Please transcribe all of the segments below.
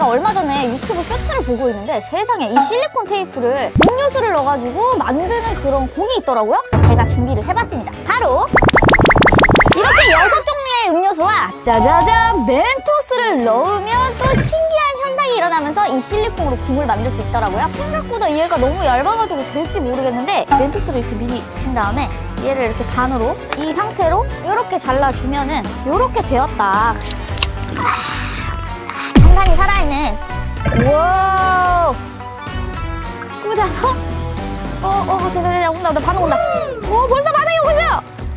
제가 얼마 전에 유튜브 쇼츠를 보고 있는데 세상에 이 실리콘 테이프를 음료수를 넣어가지고 만드는 그런 공이 있더라고요. 그래서 제가 준비를 해봤습니다. 바로 이렇게 6종류의 음료수와 짜자잔 멘토스를 넣으면 또 신기한 현상이 일어나면서 이 실리콘으로 공을 만들 수 있더라고요. 생각보다 얘가 너무 얇아가지고 될지 모르겠는데 멘토스를 이렇게 미리 붙인 다음에 얘를 이렇게 반으로 이 상태로 이렇게 잘라주면은 이렇게 되었다. 간간히 살아있는. 우와, 꽂아서 자, 온다, 반응 온다. 오, 벌써 반응이 오고 있어요.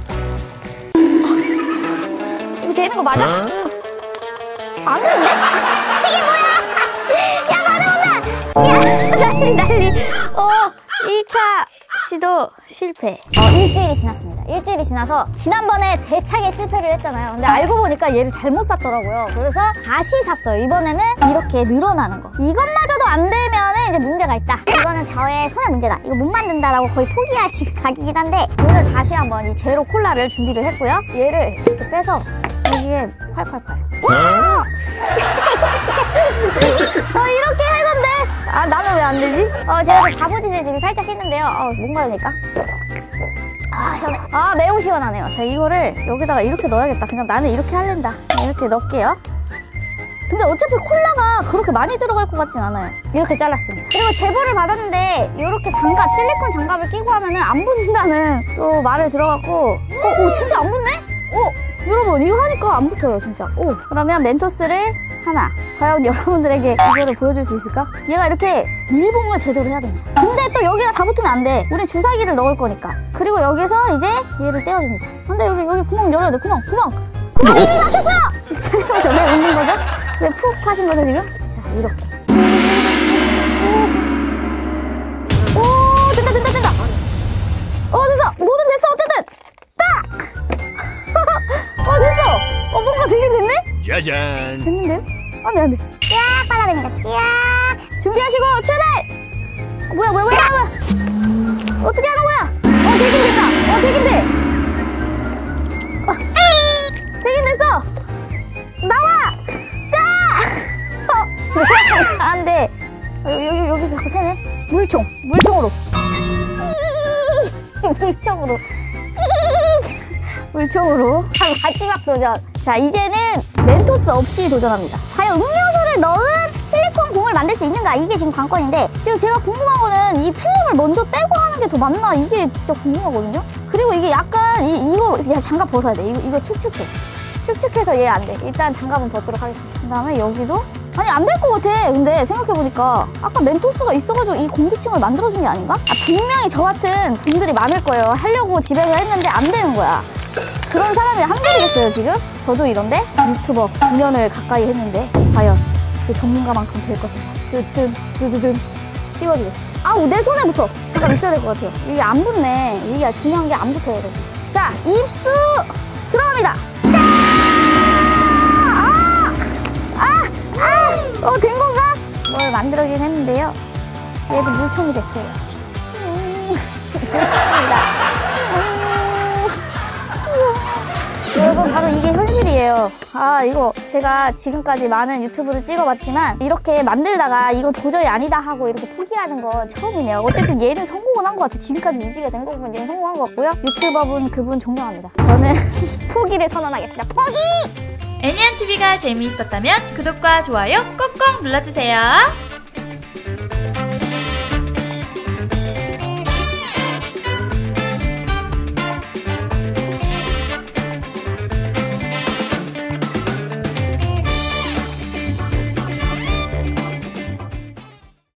이거 되는 거 맞아? 안 되는데? 이게 뭐야? 야, 반응 온다. 야, 난리. 1차 시도 실패. 일주일이 지났습니다. 일주일이 지나서 지난번에 대차게 실패를 했잖아요. 근데 알고 보니까 얘를 잘못 샀더라고요. 그래서 다시 샀어요. 이번에는 이렇게 늘어나는 거. 이것마저도 안 되면은 이제 문제가 있다. 이거는 저의 손의 문제다. 이거 못 만든다라고 거의 포기할 각이긴 한데 오늘 다시 한번 이 제로 콜라를 준비를 했고요. 얘를 이렇게 빼서 여기에 콸콸콸. 이렇게 해서인데 나는 왜 안 되지? 제가 좀 바보짓을 지금 살짝 했는데요. 목마르니까. 시원해. 매우 시원하네요. 자, 이거를 여기다가 이렇게 넣어야겠다. 그냥 나는 이렇게 할랜다. 이렇게 넣을게요. 근데 어차피 콜라가 그렇게 많이 들어갈 것 같진 않아요. 이렇게 잘랐습니다. 그리고 제보를 받았는데 이렇게 장갑, 실리콘 장갑을 끼고 하면은 안 붙는다는 또 말을 들어갖고 진짜 안 붙네? 여러분 이거 하니까 안 붙어요 진짜. 그러면 멘토스를 하나. 과연 여러분들에게 이거를 보여줄 수 있을까? 얘가 이렇게 밀봉을 제대로 해야 됩니다. 근데 또 여기가 다 붙으면 안 돼. 우린 주사기를 넣을 거니까. 그리고 여기서 이제 얘를 떼어줍니다. 근데 여기 구멍 열어야 돼. 구멍 이미 막혔어! 왜 웃는 거죠? 왜 푹 하신 거죠 지금? 자, 이렇게. 된다. 됐어. 뭐든 됐어 어쨌든. 딱! 됐어. 뭔가 되게 됐네? 짜잔. 됐는데요? 안 돼. 쫙 빨아냅니다. 쫙. 준비하시고 출발! 뭐야. 어떻게 하는 거야? 되긴 됐다. 되긴 돼. 되긴 됐어. 나와! 딱! 안 돼. 여기서 자꾸 새네. 물총으로. 물총으로. 마지막 도전. 자, 이제는 멘토스 없이 도전합니다. 과연 음료수를 넣은 실리콘 공을 만들 수 있는가? 이게 지금 관건인데 지금 제가 궁금한 거는 이 필름을 먼저 떼고 하는 게 더 맞나? 이게 진짜 궁금하거든요? 그리고 이게 약간 이거 장갑 벗어야 돼. 이거 축축해서 얘 안 돼. 일단 장갑은 벗도록 하겠습니다. 그 다음에 여기도 안 될 것 같아. 근데 생각해보니까 아까 멘토스가 있어가지고 이 공기층을 만들어준 게 아닌가? 분명히 저 같은 분들이 많을 거예요. 하려고 집에서 했는데 안 되는 거야. 그런 사람이 한둘이겠어요 지금? 저도 이런데 유튜버 9년을 가까이 했는데 과연 그 전문가만큼 될 것인가? 뜨든 씌워주겠습니다. 내 손에 붙어. 잠깐 있어야 될 것 같아요. 이게 안 붙네. 이게 중요한 게 안 붙어요 여러분. 자, 입수 들어갑니다. 된 건가? 뭘 만들어긴 했는데요. 얘도 물총이 됐어요. 여러분 바로 이게 현실이에요. 이거 제가 지금까지 많은 유튜브를 찍어봤지만 이렇게 만들다가 이건 도저히 아니다 하고 이렇게 포기하는 건 처음이네요. 어쨌든 얘는 성공은 한 것 같아. 지금까지 유지가 된 거 보면 얘는 성공한 것 같고요. 유튜버분 그분 존경합니다. 저는 포기를 선언하겠습니다. 포기! 애니안TV가 재미있었다면 구독과 좋아요 꼭꼭 눌러주세요.